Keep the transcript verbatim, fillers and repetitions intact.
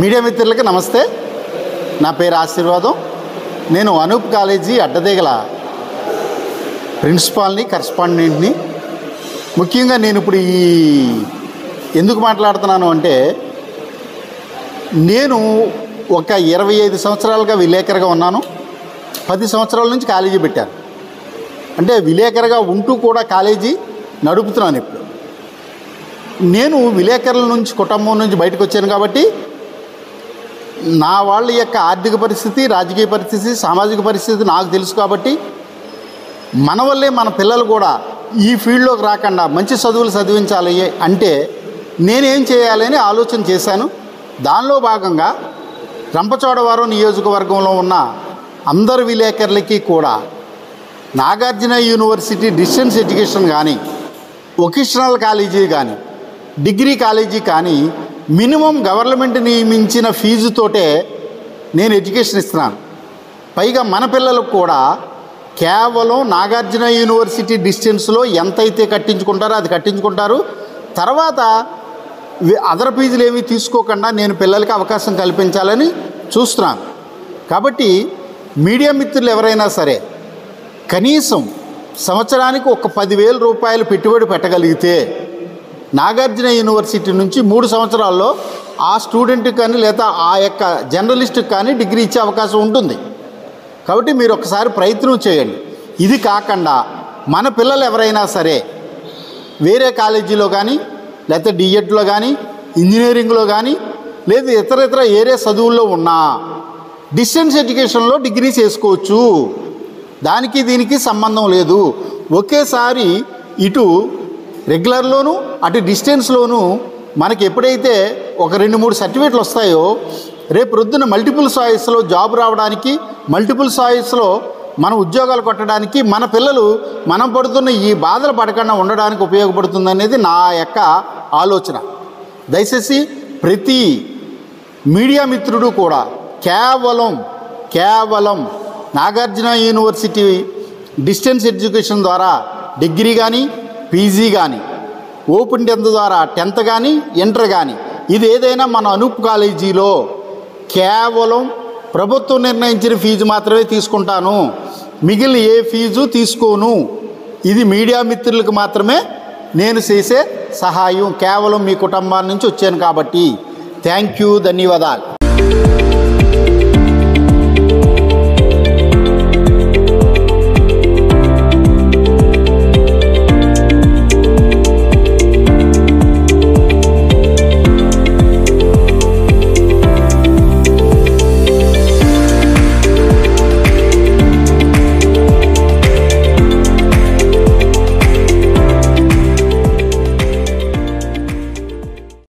Media మిత్రులకి నమస్తే. నా పేరు ఆశీర్వాదం. నేను అనూప్ కాలేజీ అడ్డదేగల ప్రిన్సిపాల్ని, కరస్పాండెంట్ని. ముఖ్యంగా నేను ఇప్పుడు ఈ ఎందుకు మాట్లాడుతున్నాను అంటే, నేను ఒక ఇరవై ఐదు సంవత్సరాలుగా విలేకరుగా ఉన్నాను. పది సంవత్సరాల నుంచి కాలేజీ పెట్టాను. అంటే విలేకరుగా ఉంటూ కూడా కాలేజీ నడుపుతున్నాను. ఇప్పుడు నేను విలేకరుల నుంచి, కుటుంబం నుంచి బయటకు వచ్చాను కాబట్టి నా వాళ్ళ యొక్క ఆర్థిక పరిస్థితి, రాజకీయ పరిస్థితి, సామాజిక పరిస్థితి నాకు తెలుసు. కాబట్టి మన వల్లే మన పిల్లలు కూడా ఈ ఫీల్డ్లోకి రాకుండా మంచి చదువులు చదివించాలి అంటే నేనేం చేయాలని ఆలోచన చేశాను. దానిలో భాగంగా రంపచోడవరం నియోజకవర్గంలో ఉన్న అందరు విలేకరులకి కూడా నాగార్జున యూనివర్సిటీ డిస్టెన్స్ ఎడ్యుకేషన్ కానీ, వొకేషనల్ కాలేజీ కానీ, డిగ్రీ కాలేజీ కానీ మినిమం గవర్నమెంట్ నియమించిన ఫీజుతోటే నేను ఎడ్యుకేషన్ ఇస్తున్నాను. పైగా మన పిల్లలకు కూడా కేవలం నాగార్జున యూనివర్సిటీ డిస్టెన్స్లో ఎంతైతే కట్టించుకుంటారో అది కట్టించుకుంటారు. తర్వాత అదర్ ఫీజులు ఏమీ తీసుకోకుండా నేను పిల్లలకి అవకాశం కల్పించాలని చూస్తున్నాను. కాబట్టి మీడియా మిత్రులు ఎవరైనా సరే కనీసం సంవత్సరానికి ఒక పదివేల రూపాయలు పెట్టుబడి పెట్టగలిగితే నాగార్జున యూనివర్సిటీ నుంచి మూడు సంవత్సరాల్లో ఆ స్టూడెంట్కి కానీ లేదా ఆ యొక్క జర్నలిస్ట్కి కానీ డిగ్రీ ఇచ్చే అవకాశం ఉంటుంది. కాబట్టి మీరు ఒకసారి ప్రయత్నం చేయండి. ఇది కాకుండా మన పిల్లలు ఎవరైనా సరే వేరే కాలేజీలో కానీ, లేకపోతే డిఎడ్లో కానీ, ఇంజనీరింగ్లో కానీ, లేదా ఇతర ఇతర ఏరే చదువుల్లో ఉన్నా డిస్టెన్స్ ఎడ్యుకేషన్లో డిగ్రీ చేసుకోవచ్చు. దానికి దీనికి సంబంధం లేదు. ఒకేసారి ఇటు రెగ్యులర్లోను అటు డిస్టెన్స్లోనూ మనకి ఎప్పుడైతే ఒక రెండు మూడు సర్టిఫికేట్లు వస్తాయో రేపు రొద్దున మల్టిపుల్ చాయిస్లో జాబ్ రావడానికి, మల్టిపుల్ చాయిస్లో మన ఉద్యోగాలు కొట్టడానికి, మన పిల్లలు మనం పడుతున్న ఈ బాధలు పడకుండా ఉండడానికి ఉపయోగపడుతుంది అనేది నా యొక్క ఆలోచన. దయచేసి ప్రతి మీడియా మిత్రుడు కూడా కేవలం కేవలం నాగార్జున యూనివర్సిటీ డిస్టెన్స్ ఎడ్యుకేషన్ ద్వారా డిగ్రీ కానీ, పీజీ కానీ, ఓపెన్ టెన్త్ ద్వారా టెన్త్ కానీ, ఇంటర్ కానీ, ఇది ఏదైనా మన అనూప్ కాలేజీలో కేవలం ప్రభుత్వం నిర్ణయించిన ఫీజు మాత్రమే తీసుకుంటాను, మిగిలిన ఏ ఫీజు తీసుకోను. ఇది మీడియా మిత్రులకు మాత్రమే నేను చేసే సహాయం. కేవలం మీ కుటుంబాల నుంచి వచ్చాను కాబట్టి థ్యాంక్ యూ, ధన్యవాదాలు.